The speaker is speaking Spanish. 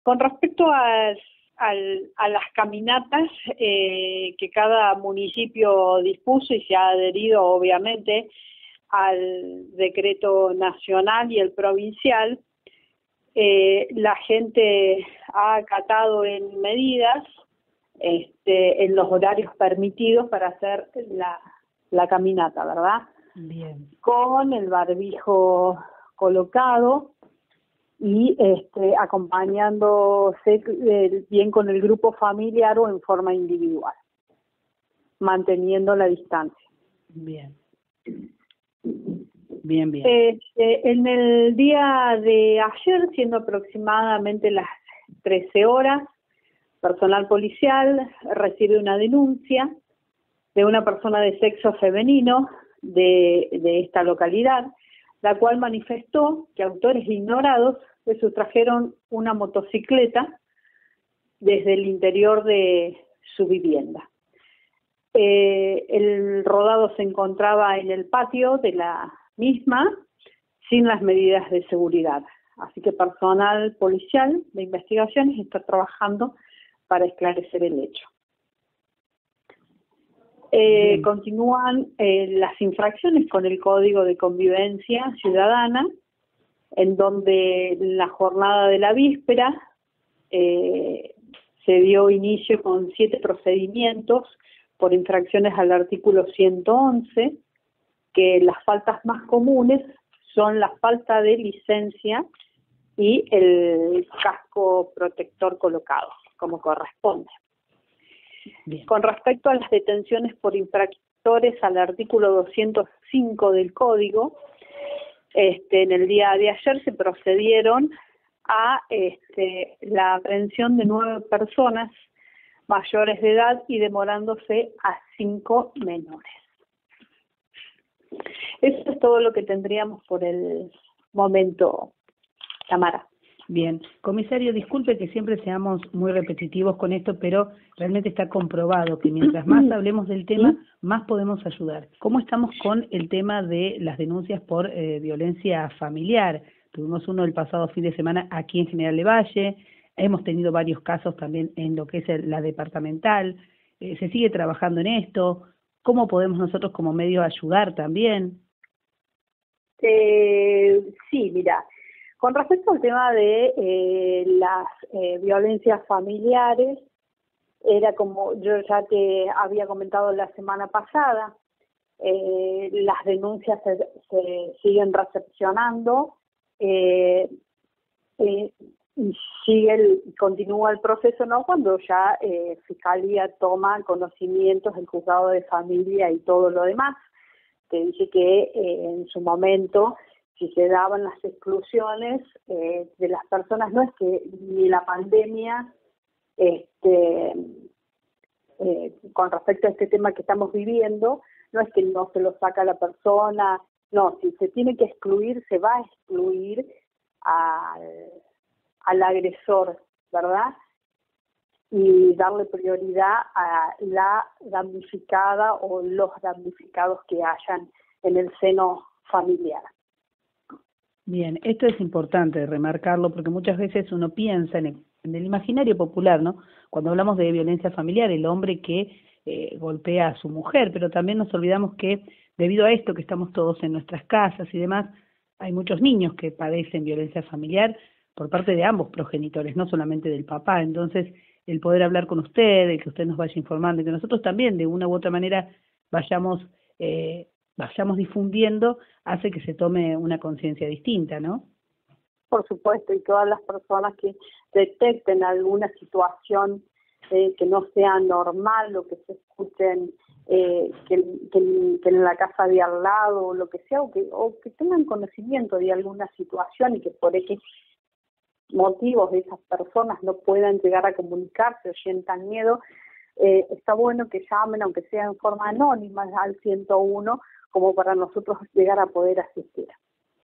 Con respecto a las caminatas que cada municipio dispuso y se ha adherido obviamente al decreto nacional y el provincial, la gente ha acatado en medidas en los horarios permitidos para hacer la caminata, ¿verdad? Bien. Con el barbijo colocado y acompañándose bien con el grupo familiar o en forma individual, manteniendo la distancia. Bien. Bien, bien. En el día de ayer, siendo aproximadamente las 13 horas, personal policial recibe una denuncia de una persona de sexo femenino de esta localidad, la cual manifestó que autores ignorados le sustrajeron una motocicleta desde el interior de su vivienda. El rodado se encontraba en el patio de la misma, sin las medidas de seguridad. Así que personal policial de investigaciones está trabajando para esclarecer el hecho. Continúan las infracciones con el Código de Convivencia Ciudadana, en donde la jornada de la víspera se dio inicio con 7 procedimientos por infracciones al artículo 111, que las faltas más comunes son la falta de licencia y el casco protector colocado, como corresponde. Bien. Con respecto a las detenciones por infractores al artículo 205 del Código, en el día de ayer se procedieron a la aprehensión de 9 personas mayores de edad y demorándose a 5 menores. Eso es todo lo que tendríamos por el momento, Tamara. Bien. Comisario, disculpe que siempre seamos muy repetitivos con esto, pero realmente está comprobado que mientras más hablemos del tema, más podemos ayudar. ¿Cómo estamos con el tema de las denuncias por violencia familiar? Tuvimos uno el pasado fin de semana aquí en General Lavalle, hemos tenido varios casos también en lo que es la departamental. ¿Se sigue trabajando en esto? ¿Cómo podemos nosotros como medio ayudar también? Sí, mira. Con respecto al tema de las violencias familiares, era como yo ya te había comentado la semana pasada, las denuncias se siguen recepcionando, continúa el proceso, ¿no? Cuando ya Fiscalía toma conocimientos del juzgado de familia y todo lo demás. Te dije que en su momento, si se daban las exclusiones de las personas, no es que ni la pandemia, con respecto a este tema que estamos viviendo, no es que no se lo saca la persona, no, si se tiene que excluir, se va a excluir al agresor, ¿verdad? Y darle prioridad a la damnificada o los damnificados que hayan en el seno familiar. Bien, esto es importante remarcarlo porque muchas veces uno piensa en el imaginario popular, ¿no? Cuando hablamos de violencia familiar, el hombre que golpea a su mujer, pero también nos olvidamos que debido a esto que estamos todos en nuestras casas y demás, hay muchos niños que padecen violencia familiar por parte de ambos progenitores, no solamente del papá. Entonces, el poder hablar con usted, el que usted nos vaya informando y que nosotros también de una u otra manera vayamos difundiendo, hace que se tome una conciencia distinta, ¿no? Por supuesto, y todas las personas que detecten alguna situación que no sea normal o que se escuchen que en la casa de al lado o lo que sea, o que tengan conocimiento de alguna situación y que por X motivos de esas personas no puedan llegar a comunicarse o sientan miedo, está bueno que llamen, aunque sea en forma anónima, al 101, como para nosotros llegar a poder asistir.